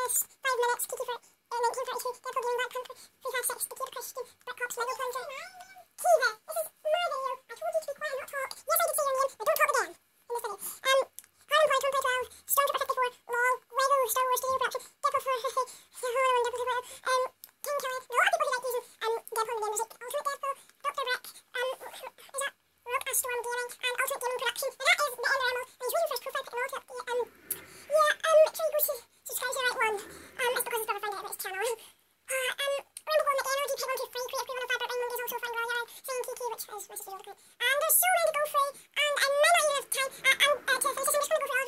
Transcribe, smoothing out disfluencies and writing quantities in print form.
Yes, 5 minutes, Kiki for 1942, Deadpool Green Black Panther, 356, the Peter Christian, Brick Cops, Lego Plunger. Kiva, this is more than you. I told you to be quiet and not talk. Yes, I did say your name, but don't talk again. In the city. Harlem Point, 1.12, Stormtrooper 54, LOL, Lego, Star Wars Studio Production, Deadpool 4, Deadpool 4, King Killer, a lot of people who like using Deadpool in the music, Ultimate Deadpool, Dr. Brick, is that Rock Storm Gaming, and Ultimate Gaming Production. Now that is the end of Animal, and he's waiting for his profile pic and all to update. Try to go to subscribe to the right one. It's because he's got to find out about his channel. Rainbow McEnergy, Pig 1 2 Free, Create 3 1 5, but Rainbow is also fine while you're saying Kiki, which is message you all the and there's so many to go through, and I might not even have time to finish this. I'm just going to go through